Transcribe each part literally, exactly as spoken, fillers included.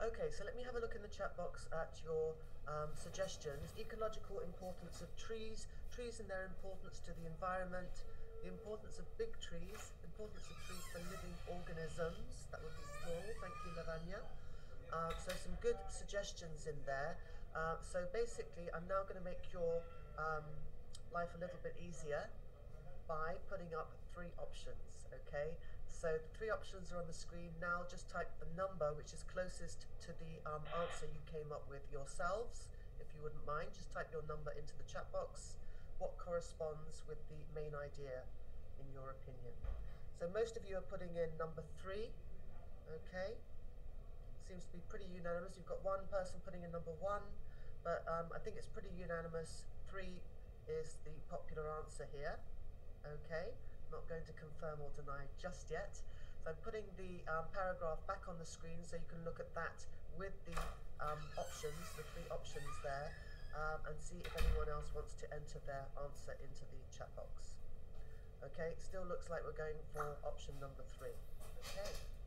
Okay, so let me have a look in the chat box at your um, suggestions. Ecological importance of trees, trees and their importance to the environment, the importance of big trees, importance of trees for living organisms, that would be plural, thank you Lavanya. Uh, so some good suggestions in there. Uh, so basically I'm now going to make your um, life a little bit easier by putting up three options, okay? So the three options are on the screen now. Just type the number which is closest to the um, answer you came up with yourselves, if you wouldn't mind. Just type your number into the chat box. What corresponds with the main idea, in your opinion? So most of you are putting in number three, okay? Seems to be pretty unanimous. You've got one person putting in number one, but um, I think it's pretty unanimous. Three is the popular answer here. Okay, not going to confirm or deny just yet. So I'm putting the um, paragraph back on the screen so you can look at that with the um, options, the three options there, um, and see if anyone else wants to enter their answer into the chat box. Okay, it still looks like we're going for option number three. Okay,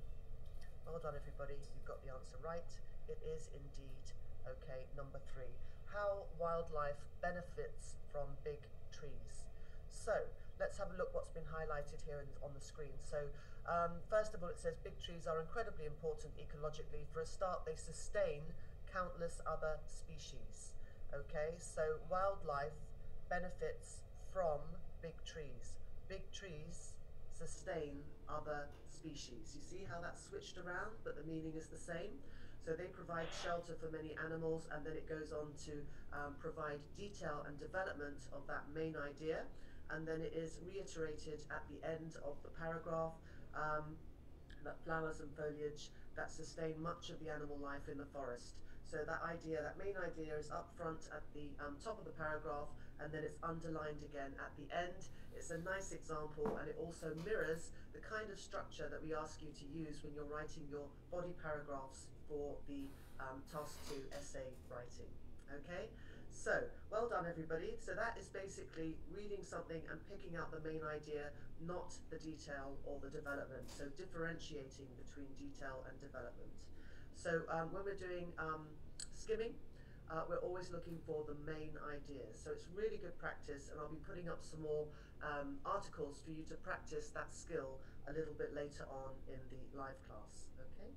well done everybody, you've got the answer right. It is indeed, okay, number three. How wildlife benefits from big trees. So let's have a look what's been highlighted here in, on the screen. So um, first of all, it says big trees are incredibly important ecologically. For a start, they sustain countless other species. Okay, so wildlife benefits from big trees. Big trees sustain other species. You see how that's switched around, but the meaning is the same. So they provide shelter for many animals, and then it goes on to um, provide detail and development of that main idea. And then it is reiterated at the end of the paragraph um, that flowers and foliage that sustain much of the animal life in the forest. So that idea, that main idea, is up front at the um, top of the paragraph, and then it's underlined again at the end. It's a nice example, and it also mirrors the kind of structure that we ask you to use when you're writing your body paragraphs for the um, task two essay writing. Okay, so well done everybody. So that is basically reading something and picking out the main idea, not the detail or the development. So differentiating between detail and development. So um, when we're doing um, skimming, uh, we're always looking for the main ideas. So it's really good practice, and I'll be putting up some more um, articles for you to practice that skill a little bit later on in the live class. Okay,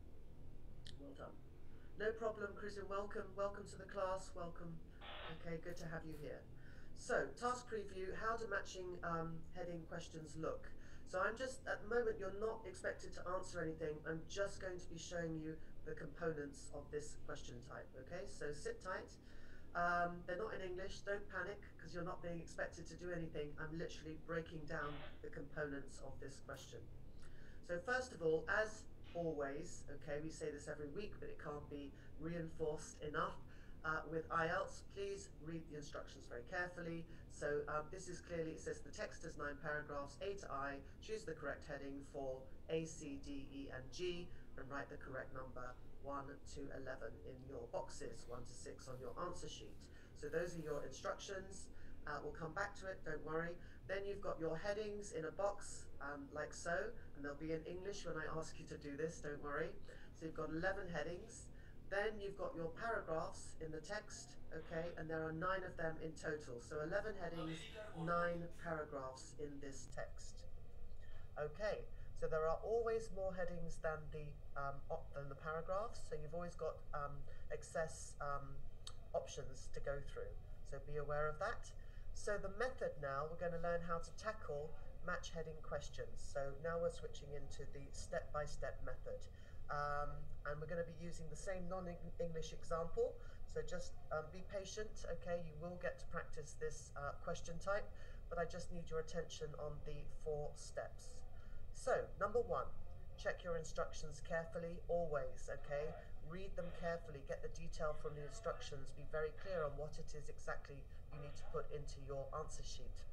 well done. No problem, Christian, welcome, welcome to the class, welcome. Okay, good to have you here. So, task preview, how do matching um, heading questions look? So I'm just, at the moment, you're not expected to answer anything. I'm just going to be showing you the components of this question type, okay? So sit tight. Um, they're not in English, don't panic, because you're not being expected to do anything. I'm literally breaking down the components of this question. So first of all, as always, okay, we say this every week, but it can't be reinforced enough. Uh, with Ielts, please read the instructions very carefully. So um, this is clearly, it says the text has nine paragraphs, A to I, choose the correct heading for A, C, D, E, and G, and write the correct number one to eleven in your boxes, one to six on your answer sheet. So those are your instructions. Uh, we'll come back to it, don't worry. Then you've got your headings in a box, um, like so, and they'll be in English when I ask you to do this, don't worry. So you've got eleven headings. Then you've got your paragraphs in the text, okay, and there are nine of them in total. So eleven headings, nine paragraphs in this text. Okay, so there are always more headings than the, um, op than the paragraphs, so you've always got um, excess um, options to go through. So be aware of that. So the method now, we're going to learn how to tackle match heading questions. So now we're switching into the step-by-step method. Um, and we're going to be using the same non-English example. So just um, be patient, okay? You will get to practice this uh, question type, but I just need your attention on the four steps. So number one, check your instructions carefully, always, okay? Read them carefully, get the detail from the instructions, be very clear on what it is exactly you need to put into your answer sheet.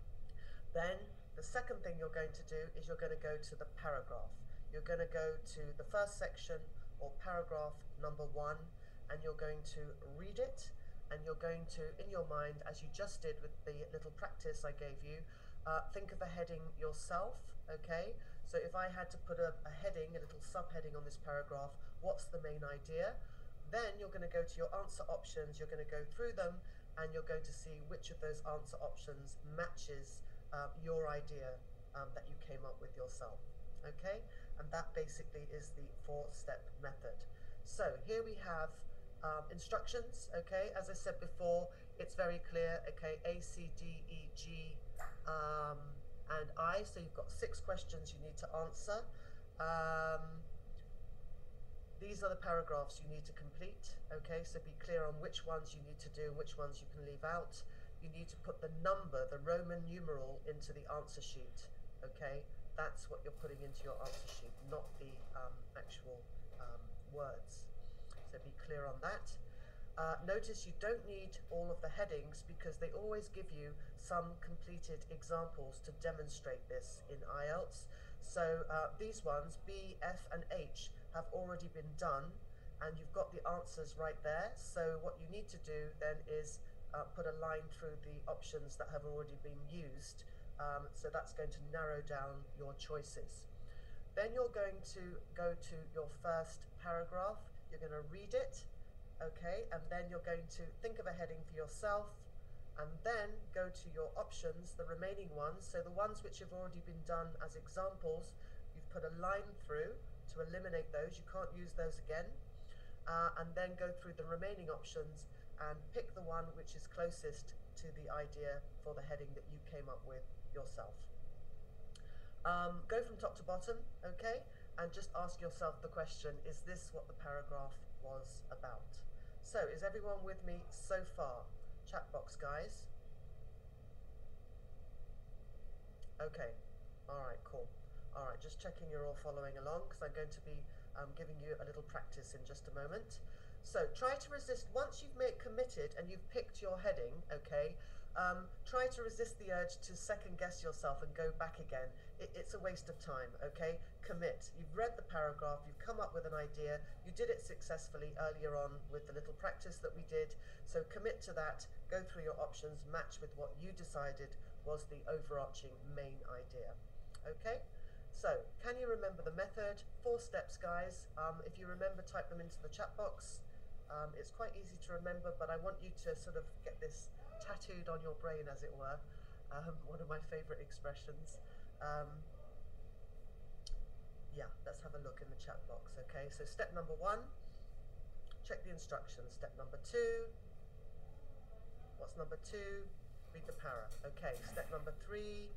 Then the second thing you're going to do is you're going to go to the paragraph. You're going to go to the first section or paragraph number one, and you're going to read it, and you're going to, in your mind, as you just did with the little practice I gave you, uh, think of a heading yourself, okay? So if I had to put a, a heading, a little subheading on this paragraph, what's the main idea. Then you're going to go to your answer options, you're going to go through them, and you're going to see which of those answer options matches uh, your idea um, that you came up with yourself. Okay, and that basically is the four-step method. So here we have um, instructions. Okay, as I said before, it's very clear. Okay, A, C, D, E, G, um, and I. So you've got six questions you need to answer. Um, These are the paragraphs you need to complete, okay? So be clear on which ones you need to do and which ones you can leave out. You need to put the number, the Roman numeral, into the answer sheet, okay? That's what you're putting into your answer sheet, not the um, actual um, words. So be clear on that. Uh, notice you don't need all of the headings because they always give you some completed examples to demonstrate this in I E L T S. So uh, these ones, B, F and H, have already been done and you've got the answers right there. So what you need to do then is uh, put a line through the options that have already been used. Um, so that's going to narrow down your choices. Then you're going to go to your first paragraph, you're going to read it, okay, and then you're going to think of a heading for yourself and then go to your options, the remaining ones. So the ones which have already been done as examples, you've put a line through to eliminate those, you can't use those again, uh, and then go through the remaining options and pick the one which is closest to the idea for the heading that you came up with yourself. Um, go from top to bottom, okay, and just ask yourself the question, is this what the paragraph was about? So is everyone with me so far? Chat box, guys. Okay, all right, cool. All right, just checking you're all following along because I'm going to be um, giving you a little practice in just a moment. So try to resist, once you've made committed and you've picked your heading, okay, um, try to resist the urge to second guess yourself and go back again. It, it's a waste of time, okay? Commit. You've read the paragraph, you've come up with an idea, you did it successfully earlier on with the little practice that we did, so commit to that, go through your options, match with what you decided was the overarching main idea, okay? So, can you remember the method? Four steps, guys. Um, if you remember, type them into the chat box. Um, it's quite easy to remember, but I want you to sort of get this tattooed on your brain, as it were. Um, one of my favorite expressions. Um, yeah, let's have a look in the chat box, okay? So step number one, check the instructions. Step number two, what's number two? Read the para. Okay, step number three,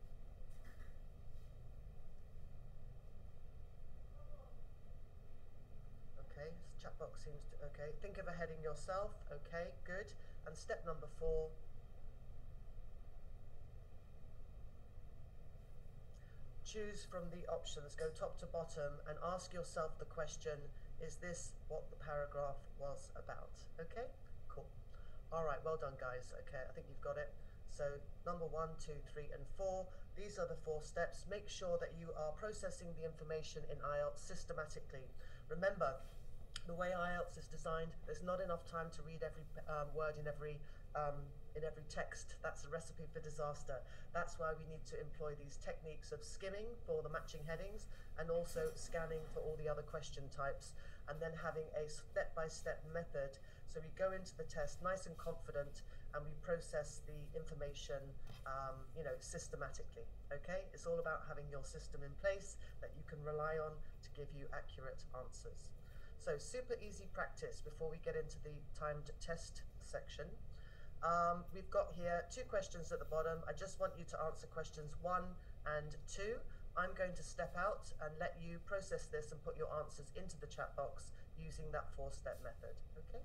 okay, chat box seems to, okay, think of a heading yourself, okay, good. And step number four, choose from the options, go top to bottom and ask yourself the question, is this what the paragraph was about? Okay, cool. All right, well done, guys. Okay, I think you've got it. So number one, two, three, and four, these are the four steps. Make sure that you are processing the information in I E L T S systematically. Remember, the way I E L T S is designed, there's not enough time to read every um, word in every um, in every text. That's a recipe for disaster. That's why we need to employ these techniques of skimming for the matching headings and also scanning for all the other question types, and then having a step-by-step method. So we go into the test nice and confident and we process the information um, you know, systematically, okay? It's all about having your system in place that you can rely on to give you accurate answers. So super easy practice before we get into the timed test section. Um, we've got here two questions at the bottom. I just want you to answer questions one and two. I'm going to step out and let you process this and put your answers into the chat box using that four-step method, okay?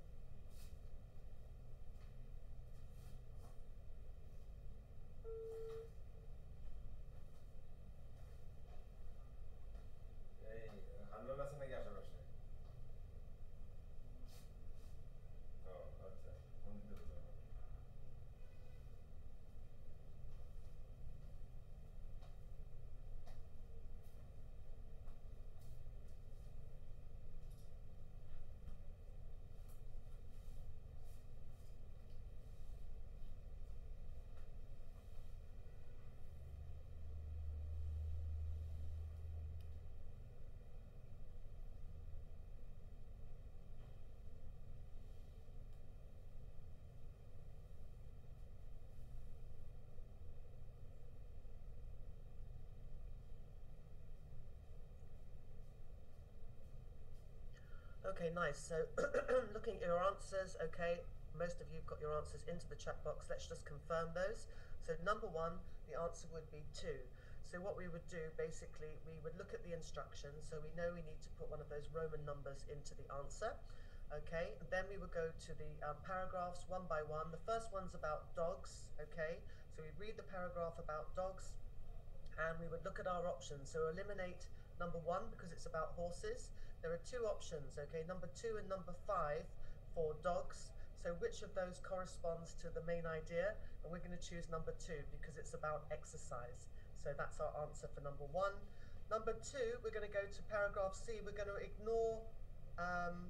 Okay, nice. So looking at your answers, okay, most of you have got your answers into the chat box. Let's just confirm those. So number one, the answer would be two. So what we would do, basically, we would look at the instructions. So we know we need to put one of those Roman numbers into the answer. Okay, then we would go to the um, paragraphs one by one. The first one's about dogs, okay? So we read the paragraph about dogs, and we would look at our options. So eliminate number one because it's about horses. There are two options, okay, number two and number five for dogs. So which of those corresponds to the main idea? And we're going to choose number two because it's about exercise. So that's our answer for number one. Number two, we're going to go to paragraph C. We're going to ignore, um,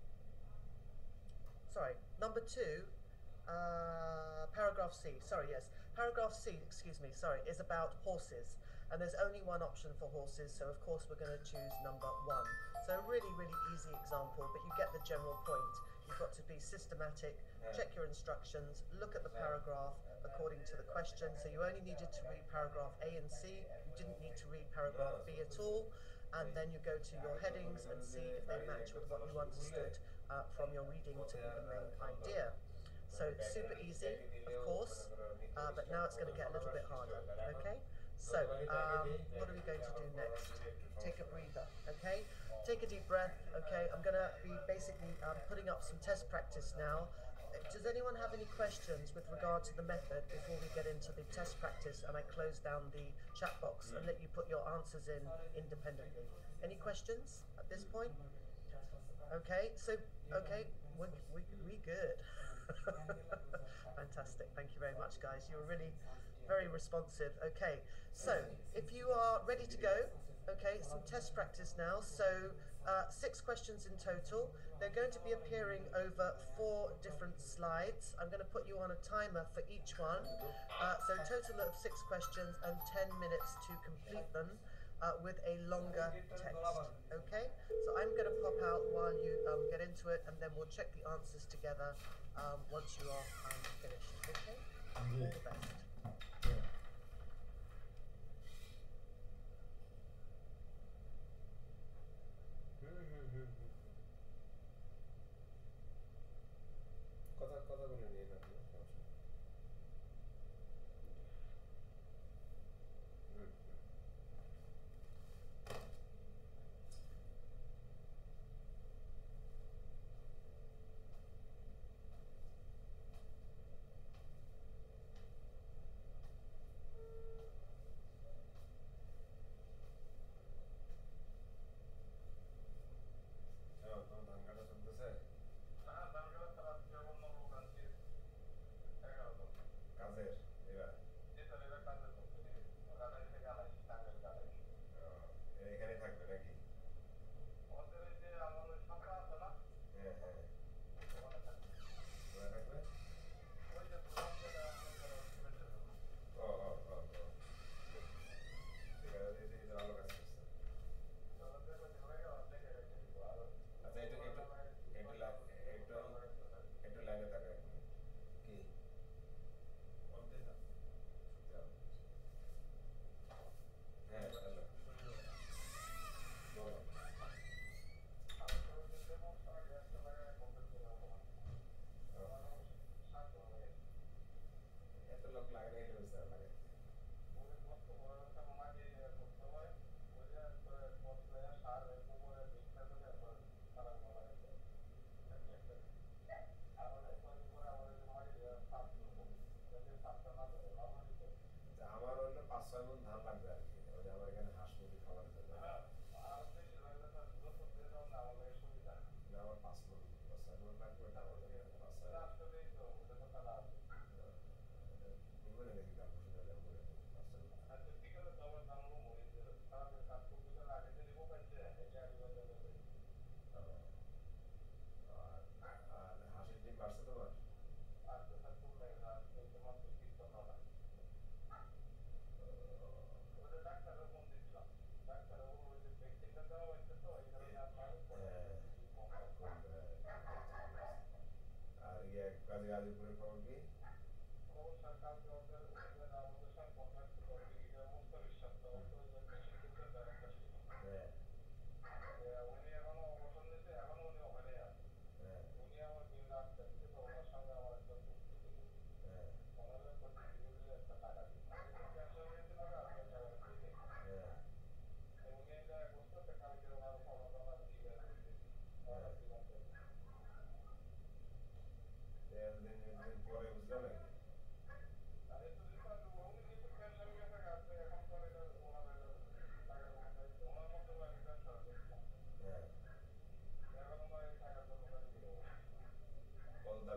sorry, number two, uh, paragraph C, sorry, yes. Paragraph C, excuse me, sorry, is about horses. And there's only one option for horses, so of course we're going to choose number one. So a really, really easy example, but you get the general point. You've got to be systematic, check your instructions, look at the paragraph according to the question. So you only needed to read paragraph A and C, you didn't need to read paragraph B at all. And then you go to your headings and see if they match with what you understood uh, from your reading to be the main idea. So super easy, of course, uh, but now it's going to get a little bit harder, okay? So, um, what are we going to do next? Take a breather, okay? Take a deep breath, okay? I'm going to be basically um, putting up some test practice now. Does anyone have any questions with regard to the method before we get into the test practice and I close down the chat box and let you put your answers in independently? Any questions at this point? Okay, so, okay, we, we, we good. Fantastic, thank you very much, guys. You were really very responsive. Okay, so if you are ready to go, okay, some test practice now. So uh, six questions in total. They're going to be appearing over four different slides. I'm going to put you on a timer for each one. Uh, so total of six questions and ten minutes to complete them uh, with a longer text. Okay, so I'm going to pop out while you um, get into it, and then we'll check the answers together um, once you are um, finished. Okay, all the best. কথা কথাগুলো নিয়ে না কোনো সমস্যা হুম হ্যাঁ তোমার ধান কাটা চলতেছে কাজের এবার এখানে থাকবে নাকি হ্যাঁ হ্যাঁ ওরা থাকবে ও ও ও ও ঠিক আছে এই যে ভালো কাজ করছে আচ্ছা একটু একটু একটু লা- একটু একটু লাইনে থাকো এক মিনিট কি যাও হ্যাঁ হ্যালো বলো এত লোক লাগে না এটা বুঝতে লাগে আচ্ছা আমার হইলো পাঁচ ছয় মণ ধান লাগবে আর কি ওই যে আমার এখানে হাঁস মুরগি খাবারের জন্য না আমার পাঁচ মণ পাঁচ ছয় মণ লাগবে ওটা আমার জন্য পাঁচ ছয় মণ নিবো না দেখি কাল পরশু তাহলে করে দেবো পাঁচ ছয় মণ আর আর হাঁসের ডিম বাড়ছে তোমার আর ইয়ে কাজী গাজীপুরের খবর কি হ্যাঁ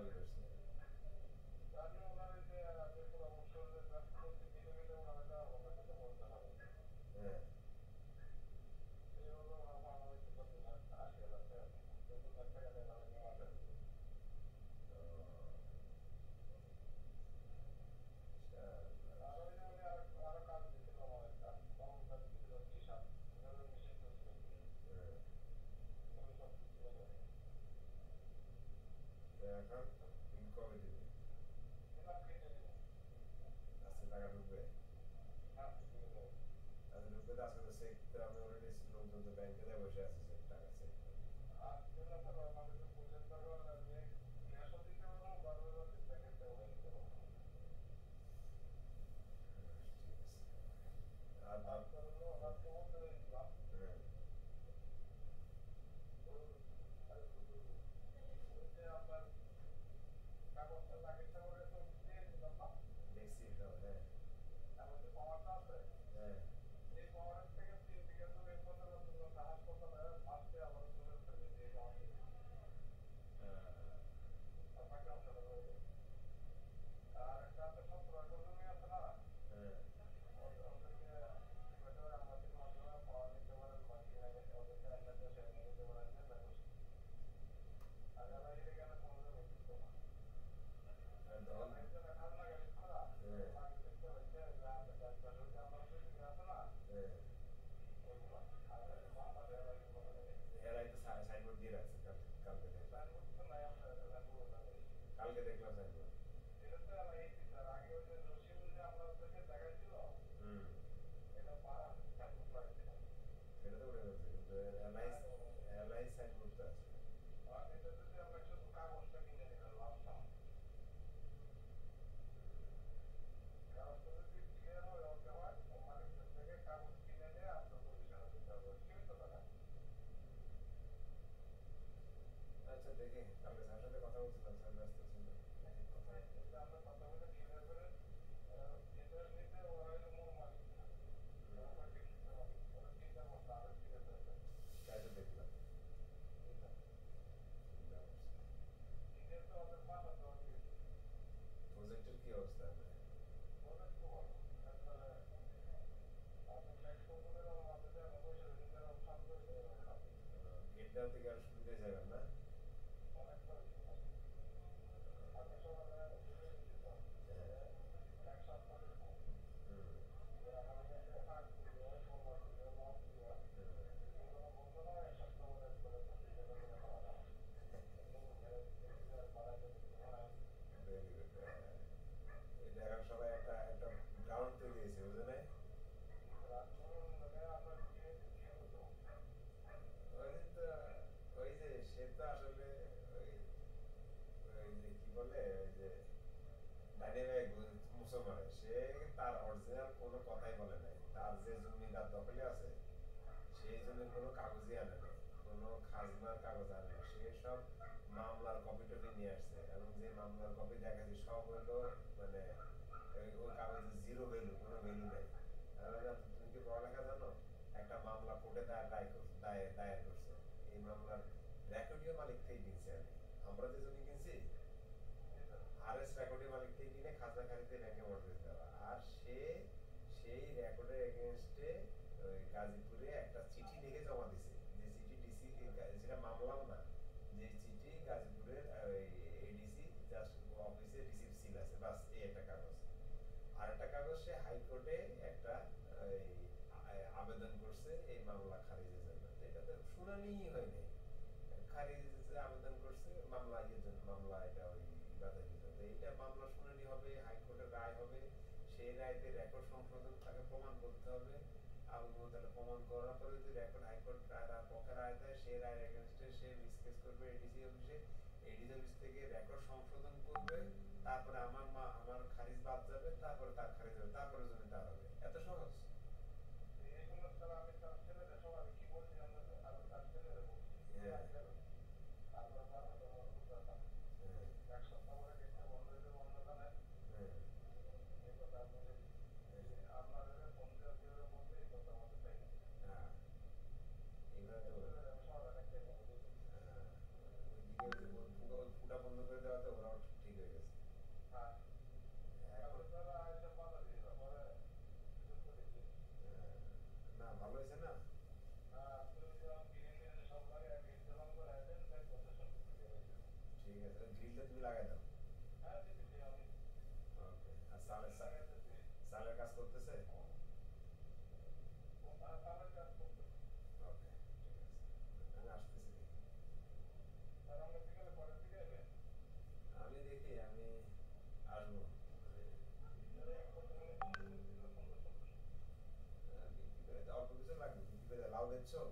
দাবি করছে। হ্যাঁ এখন বিল কবে দিবে? আজকে টাকা ঢুকবে? আজকে ঢুকবে তো আজকে তো চেক তো আমি অলরেডি লোকজন তো ব্যাংকে যায় বসে আছে চেক টাকা চেক আর দাম হ্যাঁ দেখছি সব হ্যাঁ হ্যাঁ হ্যাঁ আর তখন হ্যাঁ হ্যাঁ এরাই তো সাইনবোর্ড দিয়ে রাখছে কাল- কালকে দেখলাম কালকে দেখলাম সাইনবোর্ড হুম সেটা তো উঠে গেছে কিন্তু এলাইন্স এলাইন্স সাইনবোর্ড তো আছে আচ্ছা দেখি কালকে স্যারের সাথে কথা বলছিলাম স্যার ব্যস্ত ছিল দেখি কথা তাই তো দেখলাম চিন্তা করছি প্রজেক্টের কি অবস্থা গেট দেওয়া থেকে আরো সুবিধা যাবেন না হ্যাঁ হুম ভেরি গুড এটা এখন সবাই একটা একটা গ্রাউন্ড তৈরি হয়েছে বুঝে নাই ওই তো ওই যে সে তো আসলে ওই ওই যে কি বলে ওই যে ডাইনে মুসলমান সে তার অরিজিনাল কোনো কথাই বলে নাই তার যে জমি তার দখলে আছে সেই জমির কোনো কাগজই আনে নাই কোনো খাজনার কাগজ আনে না সে সব মামলার কপি টপি নিয়ে আসছে এবং যে মামলার কপি দেখাচ্ছি সব হইলো মানে ওই ওই কাগজে জিরো ভ্যালু কোনো ভ্যালু নাই তাহলে তুমি কি পড়ালেখা জানো একটা মামলা কোর্টে দায়ের দায়ের দায়ের করছে এই মামলার রেকর্ডীয় মালিক থেকে কিনছি আমি আমরা যে জমি কিনছি আরএস রেকর্ডীয় মালিক থেকে কিনে খাজনা খারিতে ব্যাংকে মর্টগেজ দেওয়া আর সে সেই রেকর্ডের এগেইনস্টে ওই গাজীপুরে একটা চিঠি লিখে জমা দিছে যে চিঠি ডিসি যেটা মামলাও না যে চিঠি গাজীপুরের ওই এডিসি জাস্ট অফিসে রিসিভ সিল আছে বাস এই একটা কাগজ আর একটা কাগজ সে হাইকোর্টে একটা ওই আবেদন করছে এই মামলা খারিজের জন্য এটা তো শুনানিই হয়নি খারিজে আবেদন করছে মামলা ইয়ের জন্য মামলা এটা ওই বাতিলের জন্য এইটা মামলা শুনানি হবে হাইকোর্টের রায় হবে সেই রায়তে রেকর্ড সংশোধন তাকে প্রমাণ করতে হবে আবু তাহলে প্রমাণ করার পরে যদি রেকর্ড হাইকোর্ট রায় পক্ষে রায় দেয় সেই রায়ের এগেইনস্টে সে মিসকেস করবে এডিসি অফিসে এডিসি অফিস থেকে রেকর্ড সংশোধন করবে তারপরে আমার মা আমার খারিজ বাদ যাবে তারপরে তার খারিজ হবে তারপরে জমি তার হবে এত সহজ হ্যাঁ হ্যাঁ হ্যাঁ এইভাবে তো হ্যাঁ ওইদিকে ফুটা বন্ধ করে দেওয়াতে ওরা ভালো হয়েছে না? ঠিক আছে, গ্রিলটা তুমি লাগাই দাও। ওকে। আর সালের সা- সালের কাজ করতেছে? ওকে, ঠিক আছে, আমি আসতেছি দেখি। আমি দেখি, আমি আসবো মানে, আহ, বিক্রি করে তো অল্প কিছু লাগবে, বিক্রি করে লাউ বেচছো?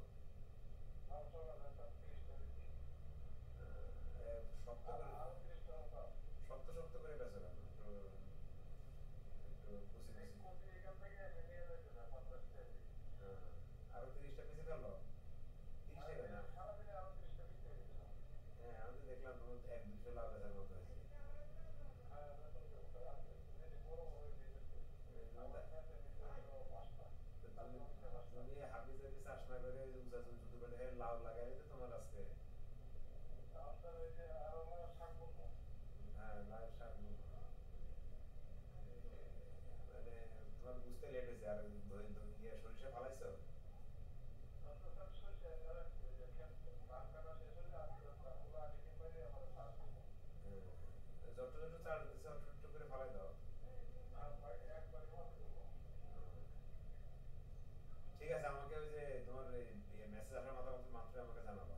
আহ, শক্ত করে, শক্ত শক্ত করে বেচো কেন? একটু একটু কুচি কুচি। হ্যাঁ, আরো তিরিশটা পিসে ফেলো। তিরিশ টাকা না? হ্যাঁ, আমি তো দেখলাম তোমার তো এক দুশো লাউ বেচার মতো হয়েছে। এই তুমি তা- তো তুমি তুমি হাফি জাফি চাষ না করে ওই যে উঁচা জমি শুধু করে লাউ লাগাইলে তো তোমার আজকে। হ্যাঁ, লাউয়ের শাক বলবো। মানে তোমার বুঝতে লেট হয়েছে। আর ধরে তো ইয়ে সরিষা ফালাইছো? হ্যাঁ, যত যত চাষ দিতেছে অত একটু করে ফালাই দাও। হুম। ঠিক আছে, আমাকে ওই যে তোমার মেসেজ আসার মাথা মতো মাত্র আমাকে জানাবা।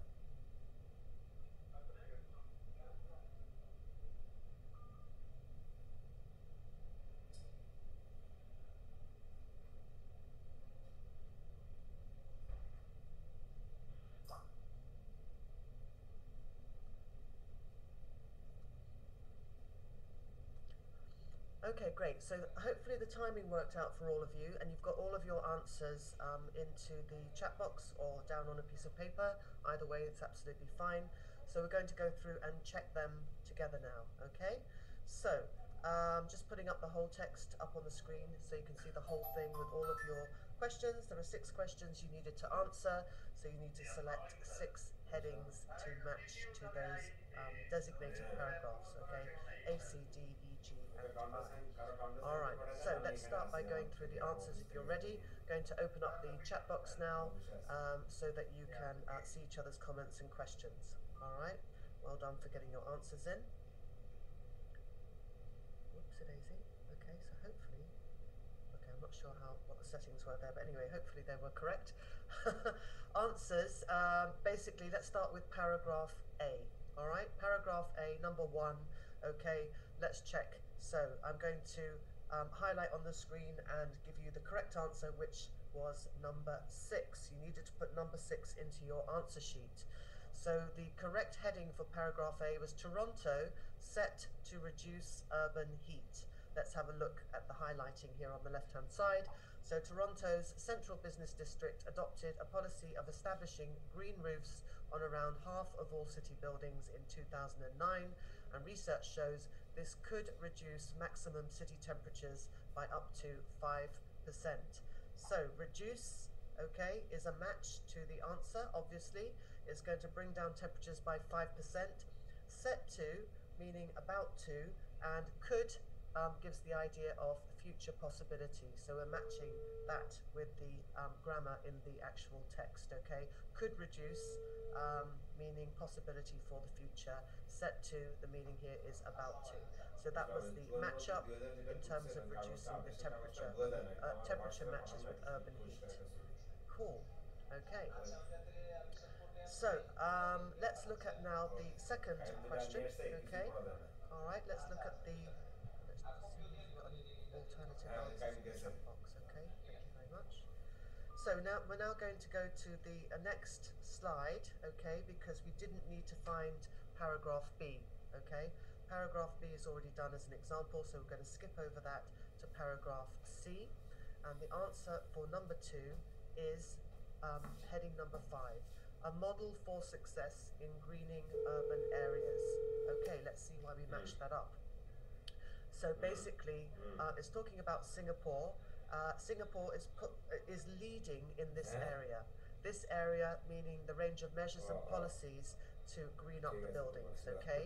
Okay, great. So hopefully the timing worked out for all of you, and you've got all of your answers um, into the chat box or down on a piece of paper. Either way, it's absolutely fine. So we're going to go through and check them together now, okay? So um, just putting up the whole text up on the screen so you can see the whole thing with all of your questions. There are six questions you needed to answer, so you need to select six headings to match to those um, designated paragraphs, okay? A, C, D, E, G, and okay, counter I. Sign, কারো counter All sign right, পাঠায় দেন, so আমি let's এখানে start by আছি, আমার going through the গ্রাম answers office if থেকে you're phone ready. দিই। Going to open up the chat box now অফিসে আছি। um, so that you can uh, see each other's comments and questions. All right, well done for getting your answers in. Whoopsie daisy. Okay, so hopefully, okay, I'm not sure how what the settings were there, but anyway, hopefully they were correct. Answers. Um, basically, let's start with paragraph A. All right, paragraph A, number one. Okay, let's check. So I'm going to um, highlight on the screen and give you the correct answer, which was number six. You needed to put number six into your answer sheet. So the correct heading for paragraph A was Toronto set to reduce urban heat. Let's have a look at the highlighting here on the left-hand side. So Toronto's central business district adopted a policy of establishing green roofs on around half of all city buildings in two thousand nine, and research shows this could reduce maximum city temperatures by up to five percent. So reduce, okay, is a match to the answer, obviously. It's going to bring down temperatures by five percent. Set to, meaning about to, and could um, gives the idea of future possibility. So we're matching that with the um, grammar in the actual text, okay? Could reduce, um, meaning possibility for the future. Set to, the meaning here is about to. So that was the match up in terms of reducing the temperature. Uh, temperature matches with urban heat. Cool. Okay. So um, let's look at now the second question. Okay. All right. Let's look at the. Let's see if we've got any alternative answers in the chat box. Okay. Thank you very much. So now we're now going to go to the uh, next slide. Okay, because we didn't need to find paragraph B. Okay. Paragraph B is already done as an example, so we're going to skip over that to paragraph C. And the answer for number two is um, heading number five. A model for success in greening urban areas. Okay, let's see why we matched that up. So basically, uh, it's talking about Singapore. Uh, Singapore is put, is leading in this area. This area meaning the range of measures and policies to green up the buildings. Okay,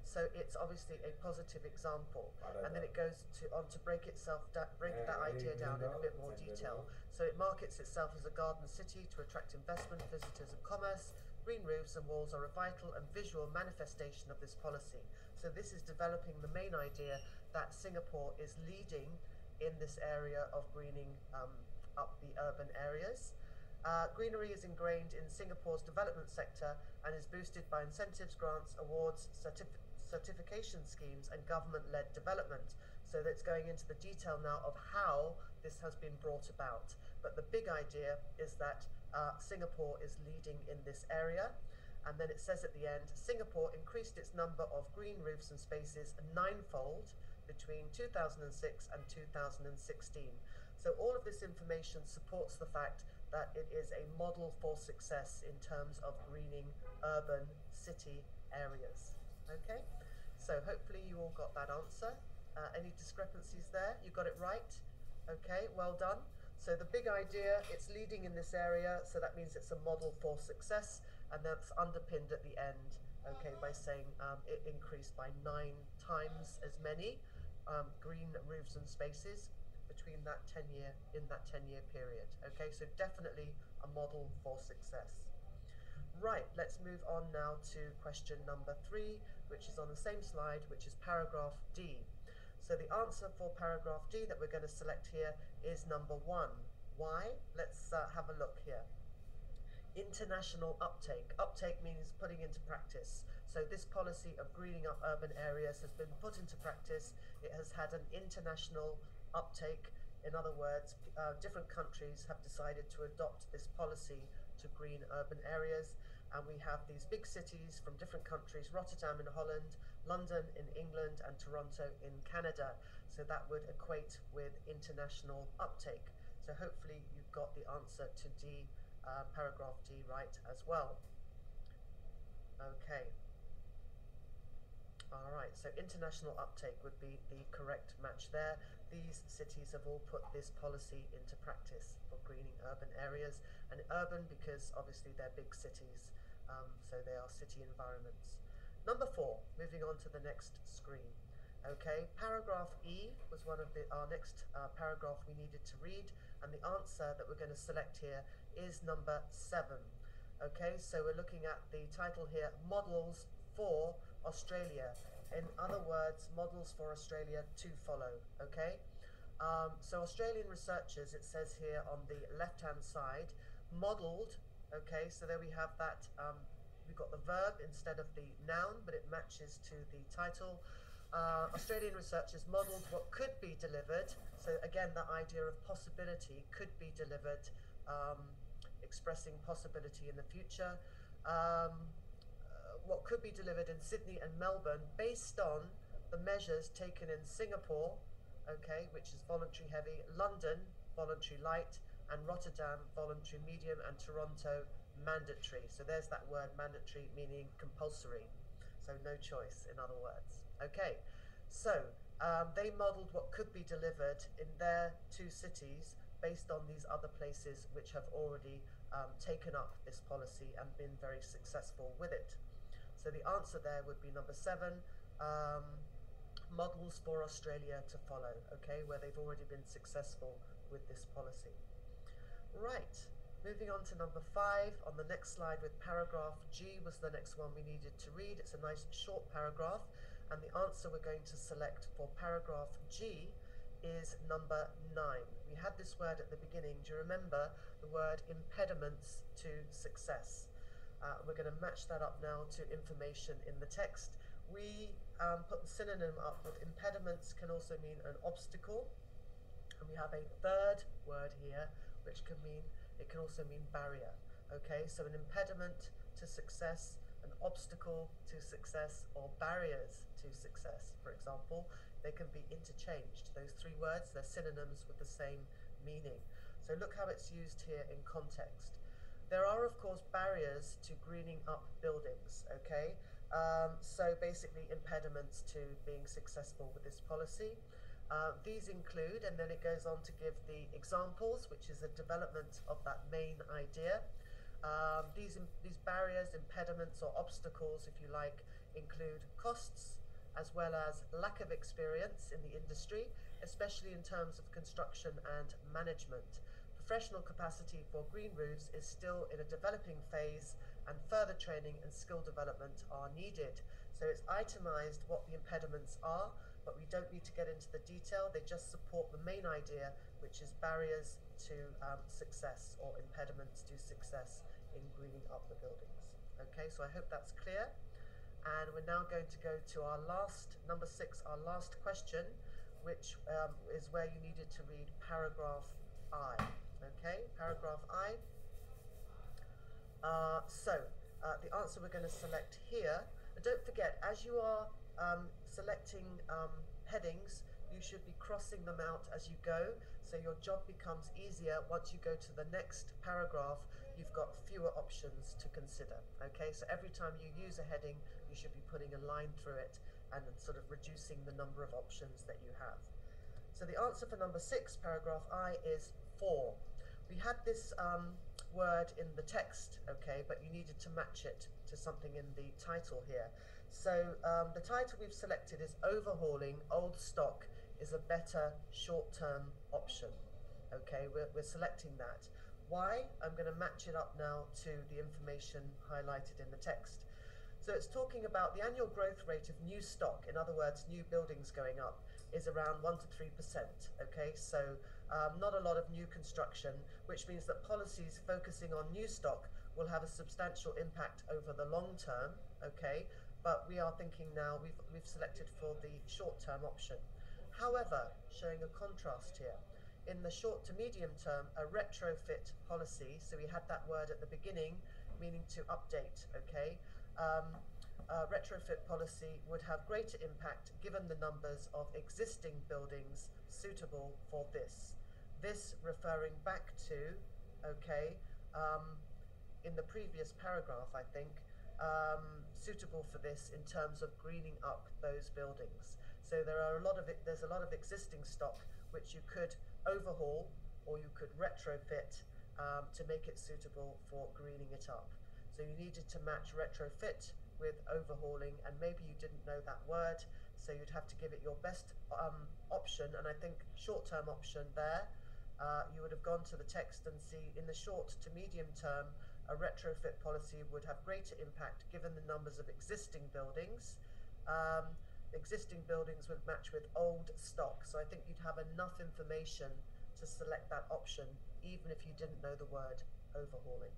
So it's obviously a positive example, Para and then that. it goes to on to break itself da- break Yeah, that very idea down in a well, bit more very detail. well. So it markets itself as a garden city to attract investment, visitors, and commerce. Green roofs and walls are a vital and visual manifestation of this policy. So this is developing the main idea that Singapore is leading in this area of greening um, up the urban areas. Uh, greenery is ingrained in Singapore's development sector and is boosted by incentives, grants, awards, certif- certification schemes, and government-led development. So that's going into the detail now of how this has been brought about. But the big idea is that uh, Singapore is leading in this area. And then it says at the end, Singapore increased its number of green roofs and spaces ninefold between two thousand six and two thousand sixteen. So all of this information supports the fact that it is a model for success in terms of greening urban city areas. Okay, so hopefully you all got that answer. Uh, any discrepancies there? You got it right? Okay, well done. So the big idea, it's leading in this area, so that means it's a model for success, and that's underpinned at the end, okay, by saying um, it increased by nine times as many um, green roofs and spaces between that ten year, in that ten year period. Okay, so definitely a model for success. Right, let's move on now to question number three, which is on the same slide, which is paragraph D. So the answer for paragraph D that we're going to select here is number one. Why? Let's uh, have a look here. International uptake. Uptake means putting into practice. So this policy of greening up urban areas has been put into practice. It has had an international uptake. In other words, uh, different countries have decided to adopt this policy to green urban areas. And we have these big cities from different countries, Rotterdam in Holland, London in England, and Toronto in Canada. So that would equate with international uptake. So hopefully you've got the answer to D, uh, paragraph D right as well. Okay. All right, so international uptake would be the correct match there. These cities have all put this policy into practice for greening urban areas, and urban because obviously they're big cities, um, so they are city environments. Number four, moving on to the next screen. Okay, paragraph E was one of the, our next uh, paragraph we needed to read, and the answer that we're going to select here is number seven. Okay, so we're looking at the title here, Models for Australia. In other words, models for Australia to follow, okay? Um, so Australian researchers, it says here on the left-hand side, modelled, okay, so there we have that, um, we've got the verb instead of the noun, but it matches to the title. Uh, Australian researchers modelled what could be delivered, so again, that idea of possibility could be delivered, um, expressing possibility in the future. Um, what could be delivered in Sydney and Melbourne based on the measures taken in Singapore, okay, which is voluntary heavy, London, voluntary light, and Rotterdam, voluntary medium, and Toronto, mandatory. So there's that word mandatory, meaning compulsory. So no choice, in other words. Okay, so um, they modelled what could be delivered in their two cities based on these other places which have already um, taken up this policy and been very successful with it. So the answer there would be number seven, um, models for Australia to follow, okay, where they've already been successful with this policy. Right, moving on to number five, on the next slide with paragraph G was the next one we needed to read. It's a nice short paragraph, and the answer we're going to select for paragraph G is number nine. We had this word at the beginning. Do you remember the word impediments to success? Uh, we're going to match that up now to information in the text. We um, put the synonym up with impediments can also mean an obstacle. And we have a third word here, which can mean, it can also mean barrier. Okay, so an impediment to success, an obstacle to success, or barriers to success, for example. They can be interchanged. Those three words, they're synonyms with the same meaning. So look how it's used here in context. There are, of course, barriers to greening up buildings, okay? Um, so basically impediments to being successful with this policy. Uh, these include, and then it goes on to give the examples, which is a development of that main idea. Um, these, these barriers, impediments, or obstacles, if you like, include costs, as well as lack of experience in the industry, especially in terms of construction and management. Professional capacity for green roofs is still in a developing phase, and further training and skill development are needed. So it's itemized what the impediments are, but we don't need to get into the detail. They just support the main idea, which is barriers to um, success, or impediments to success in greening up the buildings. Okay, so I hope that's clear. And we're now going to go to our last, number six, our last question, which um, is where you needed to read paragraph I. Okay, paragraph I. Uh, so, uh, the answer we're going to select here, and don't forget, as you are um, selecting um, headings, you should be crossing them out as you go, so your job becomes easier. Once you go to the next paragraph, you've got fewer options to consider. Okay, so every time you use a heading, you should be putting a line through it and sort of reducing the number of options that you have. So the answer for number six, paragraph I, is four. We had this um, word in the text, okay, but you needed to match it to something in the title here. So um, the title we've selected is Overhauling Old Stock is a Better Short-Term Option. Okay, we're, we're selecting that. Why? I'm going to match it up now to the information highlighted in the text. So it's talking about the annual growth rate of new stock, in other words, new buildings going up, is around one to three percent. Okay, so um, not a lot of new construction, which means that policies focusing on new stock will have a substantial impact over the long term. Okay, but we are thinking now, we've, we've selected for the short-term option. However, showing a contrast here. In the short to medium term, a retrofit policy, so we had that word at the beginning, meaning to update, okay? Um, uh, retrofit policy would have greater impact given the numbers of existing buildings suitable for this. This referring back to, okay, um, in the previous paragraph, I think, um, suitable for this in terms of greening up those buildings. So there are a lot of it, there's a lot of existing stock which you could overhaul or you could retrofit um, to make it suitable for greening it up. So you needed to match retrofit with overhauling, and maybe you didn't know that word, so you'd have to give it your best um, option. And I think short-term option there, uh, you would have gone to the text and see in the short to medium term, a retrofit policy would have greater impact given the numbers of existing buildings. Um, existing buildings would match with old stock. So I think you'd have enough information to select that option, even if you didn't know the word overhauling.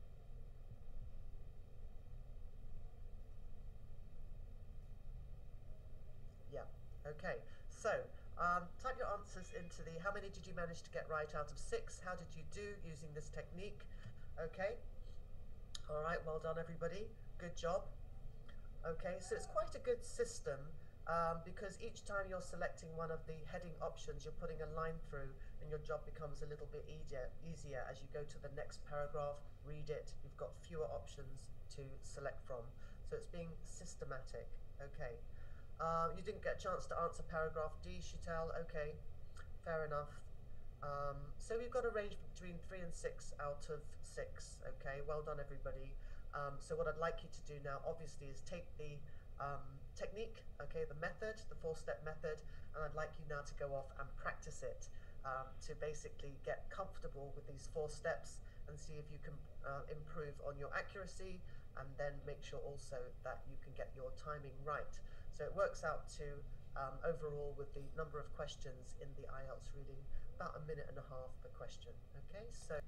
Yeah, okay. So um, type your answers into the, how many did you manage to get right out of six? How did you do using this technique? Okay. All right, well done everybody. Good job. Okay, so it's quite a good system um, because each time you're selecting one of the heading options, you're putting a line through and your job becomes a little bit easier, easier as you go to the next paragraph, read it, you've got fewer options to select from. So it's being systematic, okay. Uh, you didn't get a chance to answer paragraph D, Chital, okay, fair enough. Um, so we've got a range between three and six out of six, okay, well done everybody. Um, so what I'd like you to do now, obviously, is take the um, technique, okay, the method, the four-step method, and I'd like you now to go off and practice it um, to basically get comfortable with these four steps and see if you can uh, improve on your accuracy, and then make sure also that you can get your timing right. So it works out to, um, overall, with the number of questions in the I E L T S reading, about a minute and a half per question, okay, so.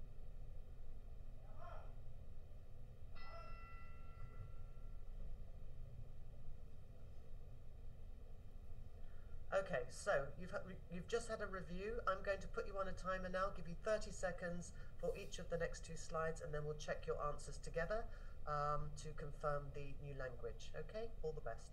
Okay, so you've, you've just had a review. I'm going to put you on a timer now, give you thirty seconds for each of the next two slides, and then we'll check your answers together um, to confirm the new language. Okay, all the best.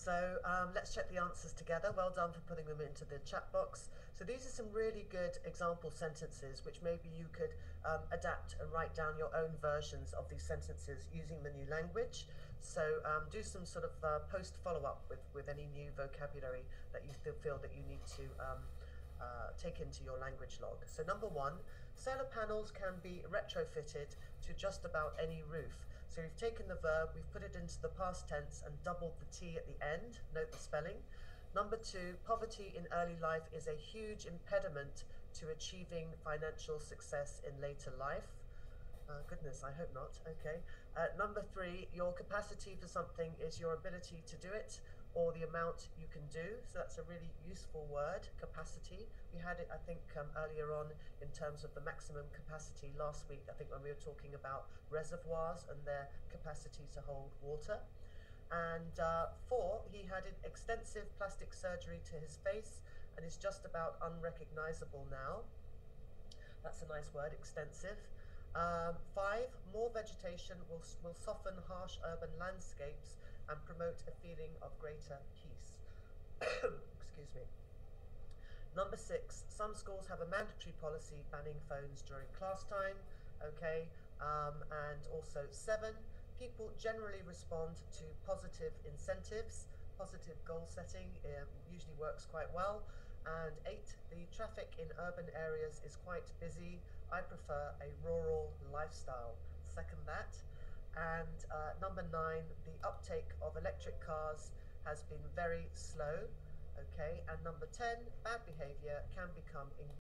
So um, let's check the answers together. Well done for putting them into the chat box. So these are some really good example sentences which maybe you could um, adapt and write down your own versions of these sentences using the new language. So um, do some sort of uh, post follow-up with, with any new vocabulary that you feel that you need to um, uh, take into your language log. So number one, solar panels can be retrofitted to just about any roof. So we've taken the verb, we've put it into the past tense and doubled the T at the end. Note the spelling. Number two, poverty in early life is a huge impediment to achieving financial success in later life. Uh, goodness, I hope not. Okay. Uh, number three, your capacity for something is your ability to do it or the amount you can do. So that's a really useful word, capacity. We had it, I think, um, earlier on in terms of the maximum capacity last week, I think when we were talking about reservoirs and their capacity to hold water. And uh, four, he had an extensive plastic surgery to his face and is just about unrecognizable now. That's a nice word, extensive. Um, five, more vegetation will, will soften harsh urban landscapes and promote a feeling of greater peace. Excuse me. Number six, some schools have a mandatory policy banning phones during class time. Okay. Um, and also seven, people generally respond to positive incentives. Positive goal setting um, usually works quite well. And eight, the traffic in urban areas is quite busy. I prefer a rural lifestyle. Second that. And uh, number nine, the uptake of electric cars has been very slow. Okay. And number ten, bad behavior can become